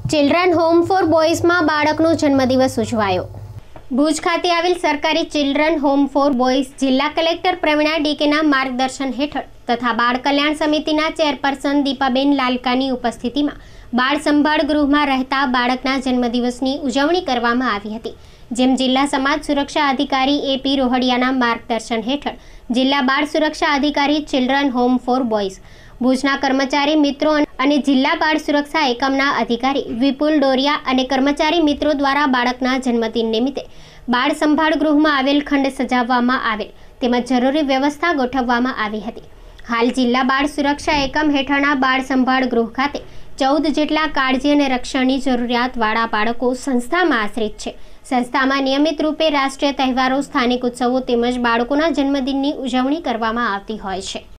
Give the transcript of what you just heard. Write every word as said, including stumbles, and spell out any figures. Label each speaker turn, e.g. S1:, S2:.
S1: Children home four બોયઝમાં બાળકનો જન્મદિવસ ઉજવાયો। ભુજ ખાતે આવેલ સરકારી ચિલ્ડ્રન હોમ ફોર બોયઝ જિલ્લા કલેક્ટર પ્રવીણા ડીકેના માર્ગદર્શન હેઠળ તથા બાળ કલ્યાણ સમિતિના ચેરપર્સન દીપાબેન લાલકાની ઉપસ્થિતિમાં બાળ સંભાળ ગૃહમાં રહેતા બાળકના જન્મદિવસની ઉજવણી કરવામાં આવી હતી। જેમ જિલ્લા સમાજ સુરક્ષા અધિકારી એપી રોહડિયાના માર્ગદર્શન હેઠળ જિલ્લા બાળ સુરક્ષા અધિકારી ચિલ્ડ્રન હોમ ફોર બોયઝ ભુજના કર્મચારી મિત્રો અને જિલ્લા બાળ સુરક્ષા એકમના અધિકારી વિપુલ ડોરિયા અને કર્મચારી મિત્રો દ્વારા બાળકના જન્મદિન નિમિત્તે બાળ સંભાળ ગૃહમાં આવેલ ખંડ સજાવવામાં આવેલ તેમજ જરૂરી વ્યવસ્થા ગોઠવવામાં આવી હતી। હાલ જિલ્લા બાળ સુરક્ષા એકમ હેઠળના બાળ સંભાળ ગૃહ ખાતે ચૌદ જેટલા કાળજી અને રક્ષણની જરૂરિયાતવાળા બાળકો સંસ્થામાં આશ્રિત છે। સંસ્થામાં નિયમિત રૂપે રાષ્ટ્રીય તહેવારો, સ્થાનિક ઉત્સવો તેમજ બાળકોના જન્મદિનની ઉજવણી કરવામાં આવતી હોય છે।